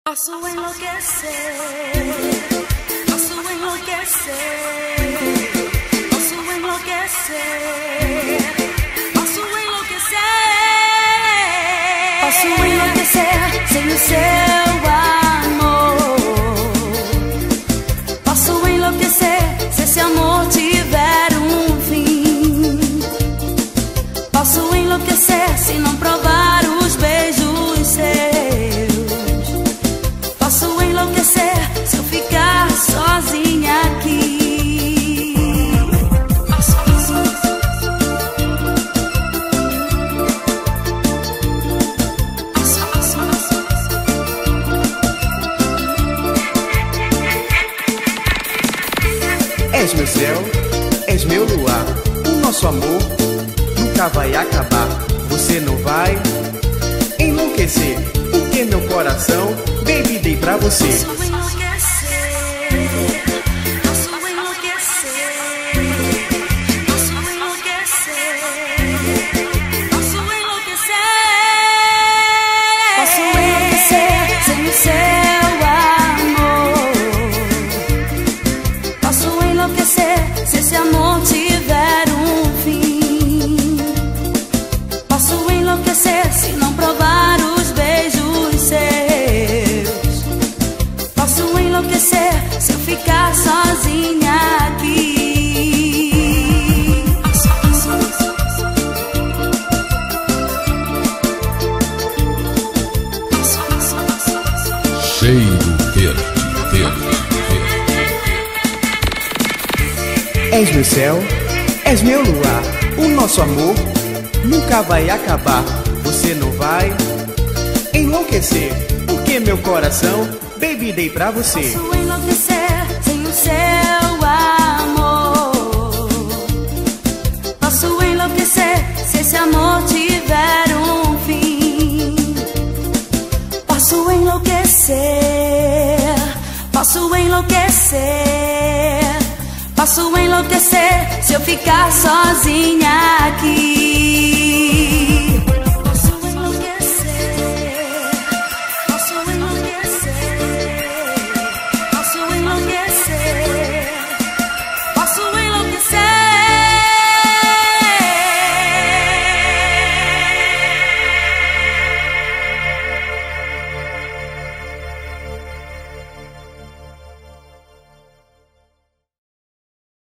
Posso enlouquecer, posso enlouquecer, posso enlouquecer, posso enlouquecer, posso enlouquecer sem o seu amor. Posso enlouquecer se esse amor tiver um fim. Posso enlouquecer se não provar os beijos seus. Posso enlouquecer se eu ficar sozinha aqui. És meu céu, és meu luar. O nosso amor nunca vai acabar. Você não vai enlouquecer, porque meu coração, baby, dei pra você. Posso enlouquecer, posso enlouquecer, posso enlouquecer, posso enlouquecer, posso enlouquecer sem o seu amor. Posso enlouquecer se esse amor tiver um fim. Posso enlouquecer se não provar os beijos seus. Posso enlouquecer se eu ficar sozinha aqui. Cheiro verde, verde, És meu céu, és meu luar. O nosso amor nunca vai acabar. Você não vai enlouquecer, porque meu coração, baby, dei pra você. Posso enlouquecer sem o seu amor. Posso enlouquecer se esse amor tiver um fim. Posso enlouquecer, posso enlouquecer, posso enlouquecer se eu ficar sozinha aqui.